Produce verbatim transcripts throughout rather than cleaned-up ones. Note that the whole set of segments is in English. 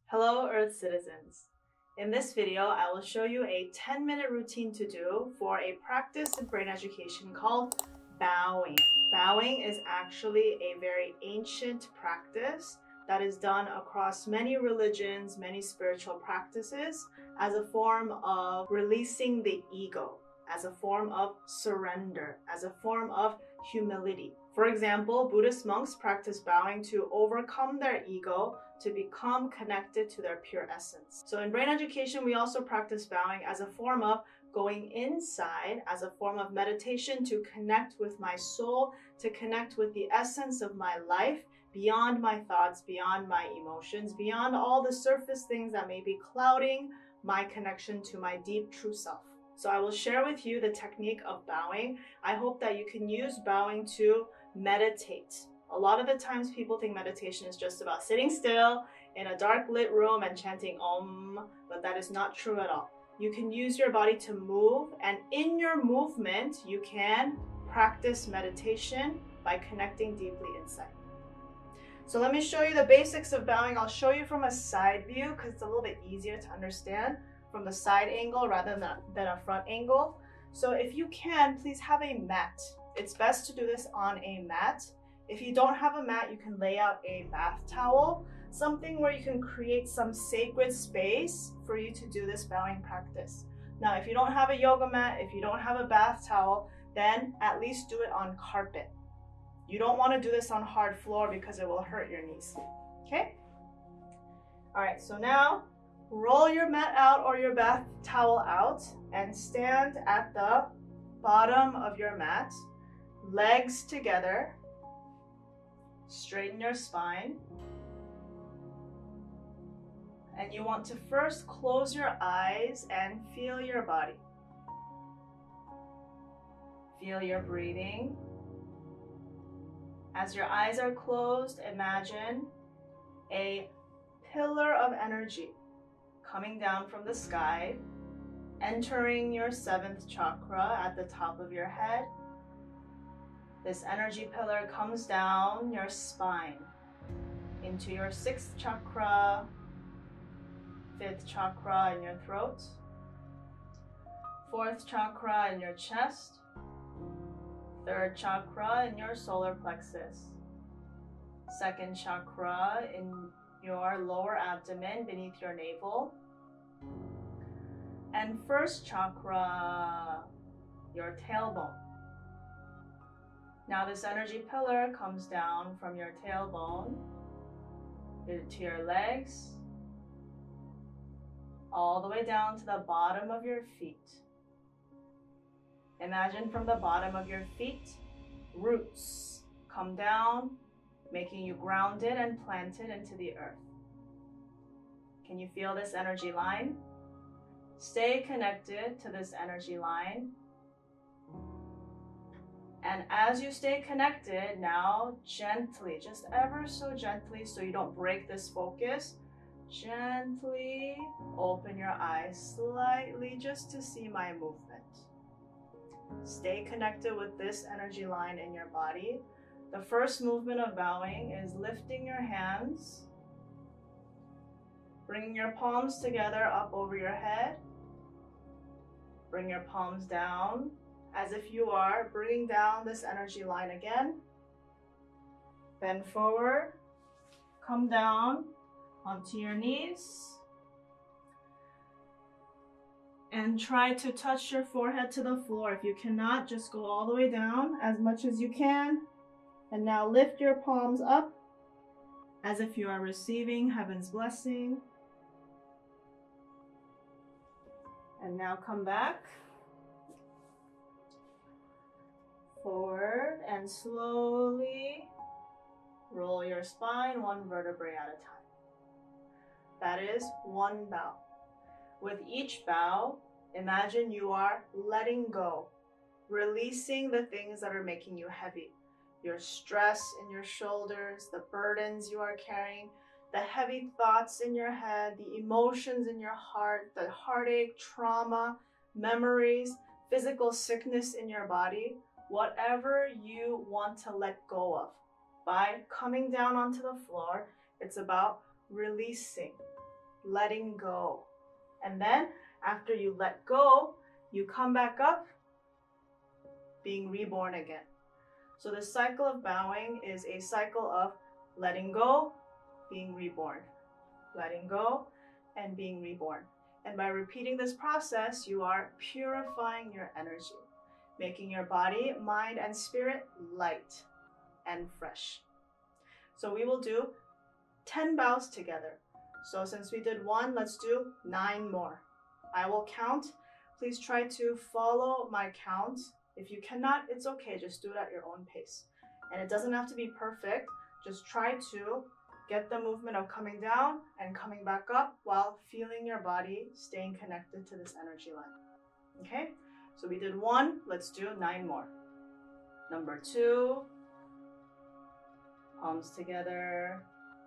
Hello Earth citizens. In this video, I will show you a ten minute routine to do for a practice in brain education called bowing. Bowing is actually a very ancient practice that is done across many religions, many spiritual practices as a form of releasing the ego, as a form of surrender, as a form of humility. For example, Buddhist monks practice bowing to overcome their ego, to become connected to their pure essence. So in brain education, we also practice bowing as a form of going inside, as a form of meditation to connect with my soul, to connect with the essence of my life, beyond my thoughts, beyond my emotions, beyond all the surface things that may be clouding my connection to my deep true self. So I will share with you the technique of bowing. I hope that you can use bowing to meditate. A lot of the times people think meditation is just about sitting still in a dark lit room and chanting Om, but that is not true at all. You can use your body to move, and in your movement, you can practice meditation by connecting deeply inside. So let me show you the basics of bowing. I'll show you from a side view because it's a little bit easier to understand from the side angle rather than, than a front angle. So if you can, please have a mat. It's best to do this on a mat. If you don't have a mat, you can lay out a bath towel, something where you can create some sacred space for you to do this bowing practice. Now, if you don't have a yoga mat, if you don't have a bath towel, then at least do it on carpet. You don't want to do this on hard floor because it will hurt your knees, okay? All right, so now roll your mat out or your bath towel out and stand at the bottom of your mat, legs together. Straighten your spine. And you want to first close your eyes and feel your body. Feel your breathing. As your eyes are closed, imagine a pillar of energy coming down from the sky, entering your seventh chakra at the top of your head. This energy pillar comes down your spine into your sixth chakra, fifth chakra in your throat, fourth chakra in your chest, third chakra in your solar plexus, second chakra in your lower abdomen beneath your navel, and first chakra, your tailbone. Now this energy pillar comes down from your tailbone to your legs, all the way down to the bottom of your feet. Imagine from the bottom of your feet, roots come down, making you grounded and planted into the earth. Can you feel this energy line? Stay connected to this energy line. And as you stay connected, now gently, just ever so gently, so you don't break this focus, gently open your eyes slightly just to see my movement. Stay connected with this energy line in your body. The first movement of bowing is lifting your hands, bringing your palms together up over your head. Bring your palms down as if you are bringing down this energy line again. Bend forward, come down onto your knees, and try to touch your forehead to the floor. If you cannot, just go all the way down as much as you can. And now lift your palms up as if you are receiving heaven's blessing. And now come back. Forward and slowly roll your spine one vertebrae at a time. That is one bow. With each bow, imagine you are letting go, releasing the things that are making you heavy. Your stress in your shoulders, the burdens you are carrying, the heavy thoughts in your head, the emotions in your heart, the heartache, trauma, memories, physical sickness in your body. Whatever you want to let go of. By coming down onto the floor, it's about releasing, letting go. And then after you let go, you come back up, being reborn again. So the cycle of bowing is a cycle of letting go, being reborn, letting go, and being reborn. And by repeating this process, you are purifying your energy, making your body, mind, and spirit light and fresh. So we will do ten bows together. So since we did one, let's do nine more. I will count. Please try to follow my count. If you cannot, it's okay. Just do it at your own pace. And it doesn't have to be perfect. Just try to get the movement of coming down and coming back up while feeling your body staying connected to this energy line. Okay? So we did one. Let's do nine more. Number two. Palms together.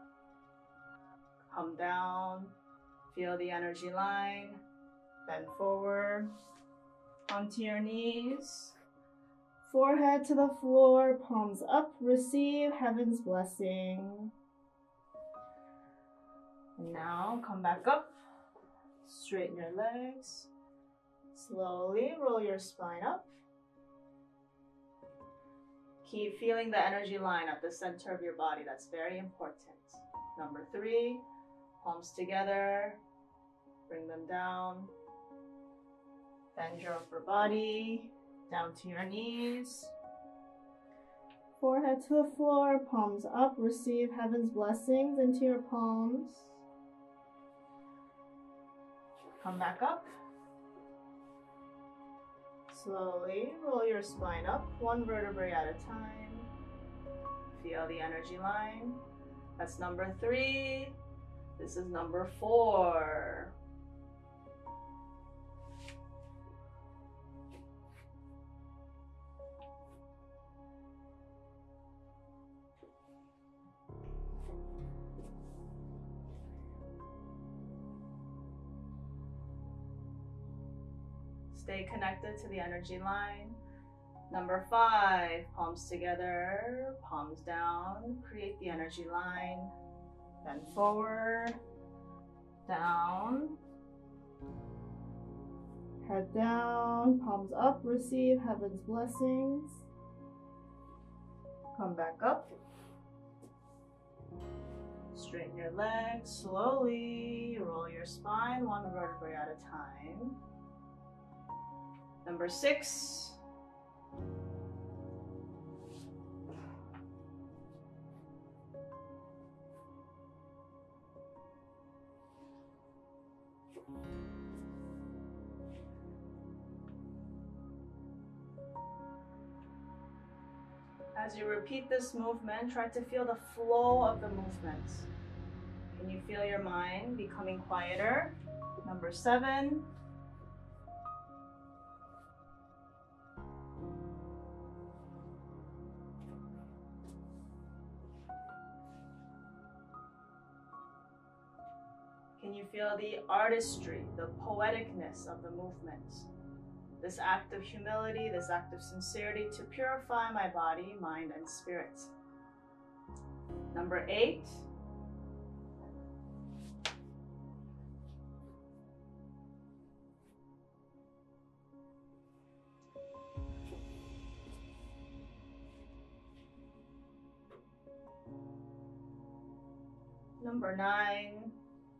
Come down. Feel the energy line. Bend forward. Onto your knees. Forehead to the floor. Palms up. Receive heaven's blessing. And now come back up. Straighten your legs. Slowly roll your spine up. Keep feeling the energy line at the center of your body. That's very important. Number three, palms together. Bring them down. Bend your upper body down to your knees. Forehead to the floor, palms up. Receive heaven's blessings into your palms. Come back up. Slowly roll your spine up, one vertebrae at a time. Feel the energy line. That's number three. This is number four. Stay connected to the energy line. Number five, palms together, palms down. Create the energy line. Bend forward, down. Head down, palms up. Receive heaven's blessings. Come back up. Straighten your legs slowly. Roll your spine one vertebrae at a time. Number six. As you repeat this movement, try to feel the flow of the movement. Can you feel your mind becoming quieter? Number seven. Can you feel the artistry, the poeticness of the movement? This act of humility, this act of sincerity to purify my body, mind, and spirit. Number eight. Number nine.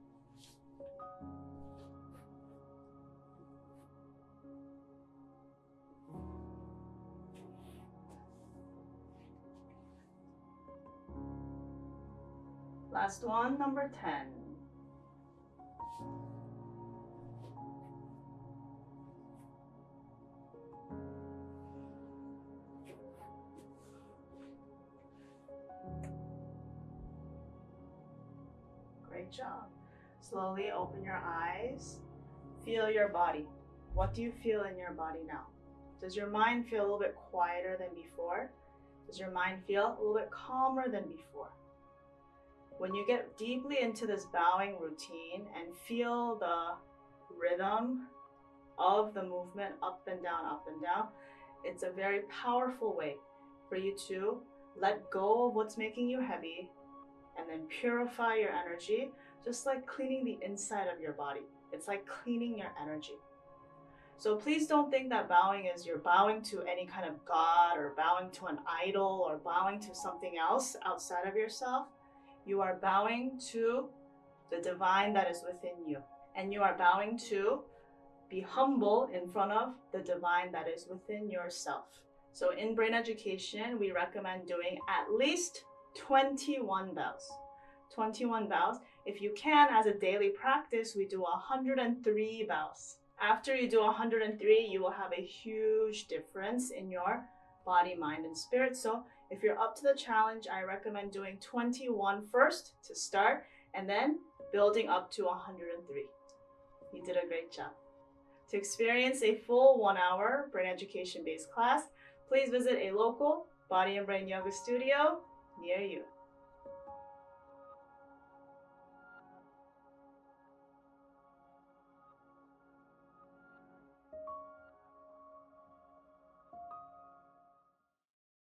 Last one, number ten. Great job. Slowly open your eyes. Feel your body. What do you feel in your body now? Does your mind feel a little bit quieter than before? Does your mind feel a little bit calmer than before? When you get deeply into this bowing routine and feel the rhythm of the movement up and down, up and down, it's a very powerful way for you to let go of what's making you heavy and then purify your energy just like cleaning the inside of your body. It's like cleaning your energy. So please don't think that bowing is you're bowing to any kind of god or bowing to an idol or bowing to something else outside of yourself. You are bowing to the divine that is within you. And you are bowing to be humble in front of the divine that is within yourself. So in brain education, we recommend doing at least twenty-one bows. twenty-one bows. If you can, as a daily practice, we do one hundred three bows. After you do one hundred three, you will have a huge difference in your body, mind, and spirit. So if you're up to the challenge, I recommend doing twenty-one first to start, and then building up to one hundred three. You did a great job. To experience a full one hour brain education based class, please visit a local body and brain yoga studio near you.